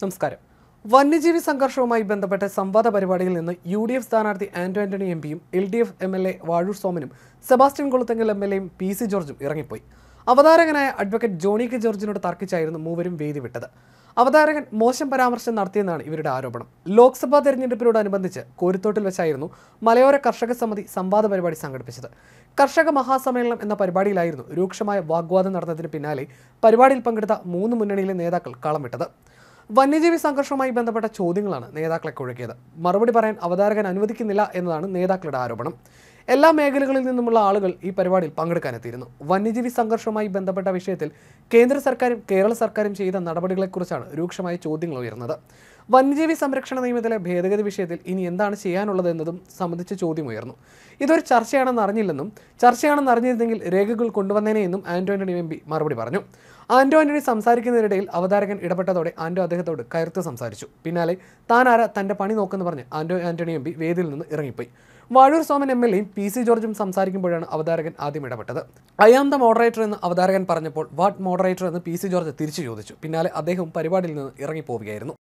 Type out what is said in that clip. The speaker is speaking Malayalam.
നമസ്കാരം. വന്യജീവി സംഘർഷവുമായി ബന്ധപ്പെട്ട സംവാദ പരിപാടിയിൽ നിന്ന് UDF സ്ഥാനാർത്ഥി ആന്റോ ആന്റണി എംപിയും LDF MLA വാഴൂർ സോമനും സെബാസ്റ്റ്യൻ കുളത്തെങ്കിൽ MLAയും PC ജോർജും ഇറങ്ങിപ്പോയി. അവതാരകനായ അഡ്വക്കേറ്റ് ജോണി കെ ജോർജിനോട് തർക്കിച്ചായിരുന്നു മൂവരും വേദി വിട്ടത്. അവതാരകൻ മോശം പരാമർശം നടത്തിയെന്നാണ് ഇവരുടെ ആരോപണം. ലോക്സഭാ തെരഞ്ഞെടുപ്പിനോടനുബന്ധിച്ച് കോരിത്തോട്ടിൽ വെച്ചായിരുന്നു മലയോര കർഷക സമിതി സംവാദ പരിപാടി സംഘടിപ്പിച്ചത്. കർഷക മഹാസമ്മേളനം എന്ന പരിപാടിയിലായിരുന്നു രൂക്ഷമായ വാഗ്വാദം നടന്നതിന് പിന്നാലെ പരിപാടിയിൽ പങ്കെടുത്ത 3 മുന്നണിയിലെ നേതാക്കൾ കളം വിട്ടത്. വന്യജീവി സംഘർഷവുമായി ബന്ധപ്പെട്ട ചോദ്യങ്ങളാണ് നേതാക്കളെ കുഴക്കിയത്. മറുപടി പറയാൻ അവതാരകൻ അനുവദിക്കുന്നില്ല എന്നതാണ് നേതാക്കളുടെ ആരോപണം. എല്ലാ മേഖലകളിൽ നിന്നുമുള്ള ആളുകൾ ഈ പരിപാടിയിൽ പങ്കെടുക്കാനെത്തിയിരുന്നു. വന്യജീവി സംഘർഷവുമായി ബന്ധപ്പെട്ട വിഷയത്തിൽ കേന്ദ്ര സർക്കാരും കേരള സർക്കാരും ചെയ്ത നടപടികളെക്കുറിച്ചാണ് രൂക്ഷമായ ചോദ്യങ്ങൾ ഉയർന്നത്. വന്യജീവി സംരക്ഷണ നിയമത്തിലെ ഭേദഗതി വിഷയത്തിൽ ഇനി എന്താണ് ചെയ്യാനുള്ളത് എന്നതും സംബന്ധിച്ച് ചോദ്യമുയർന്നു. ഇതൊരു ചർച്ചയാണെന്ന് അറിഞ്ഞിരുന്നെങ്കിൽ രേഖകൾ കൊണ്ടുവന്നേനെയെന്നും ആന്റോ ആന്റണി എംപി മറുപടി പറഞ്ഞു. ആന്റോ ആന്റണി സംസാരിക്കുന്നതിനിടയിൽ അവതാരകൻ ഇടപെട്ടതോടെ ആന്റോ അദ്ദേഹത്തോട് കയർത്ത് സംസാരിച്ചു. പിന്നാലെ താനാരാ തന്റെ പണി നോക്കെന്ന് പറഞ്ഞ് ആന്റോ ആന്റണി എംപി വേദിയിൽ നിന്ന് ഇറങ്ങിപ്പോയി. വാഴൂർ സോമൻ MLAയും PC ജോർജും സംസാരിക്കുമ്പോഴാണ് അവതാരകൻ ആദ്യം ഇടപെട്ടത്. ഐ ആം ദ മോഡറേറ്റർ എന്ന് അവതാരകൻ പറഞ്ഞപ്പോൾ വാട്ട് മോഡറേറ്റർ എന്ന് PC ജോർജ് തിരിച്ചു ചോദിച്ചു. പിന്നാലെ അദ്ദേഹം പരിപാടിയിൽ നിന്ന് ഇറങ്ങിപ്പോവുകയായിരുന്നു.